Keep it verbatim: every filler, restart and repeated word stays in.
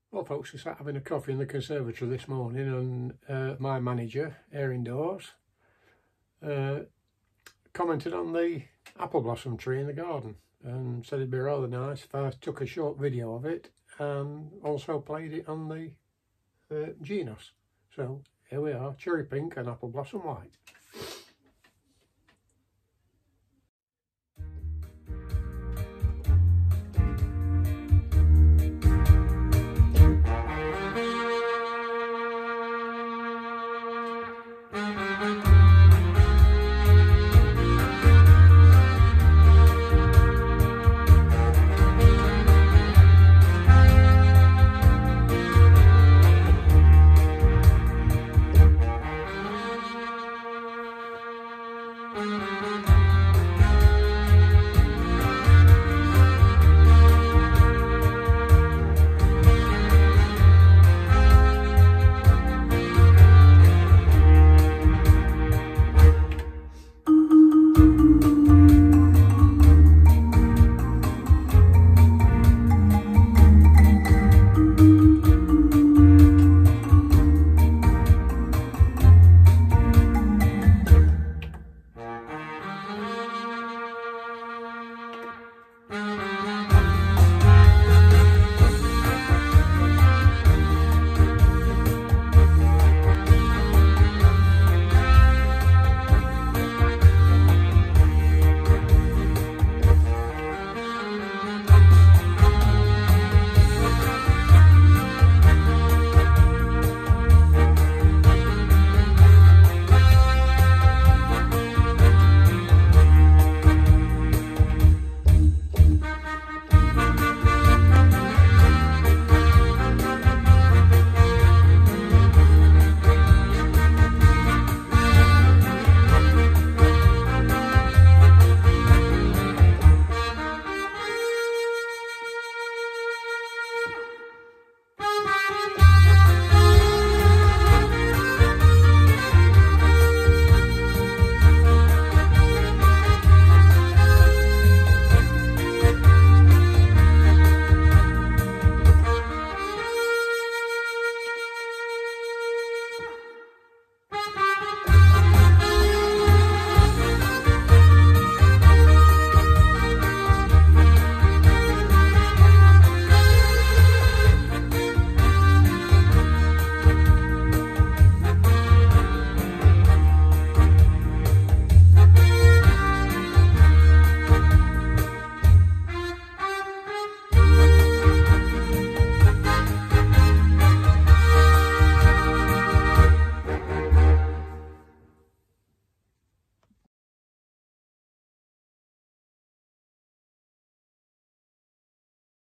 Well folks, we sat having a coffee in the conservatory this morning and uh, my manager, here indoors, uh, commented on the apple blossom tree in the garden and said it'd be rather nice if I took a short video of it and also played it on the uh, Genos. So here we are, cherry pink and apple blossom white.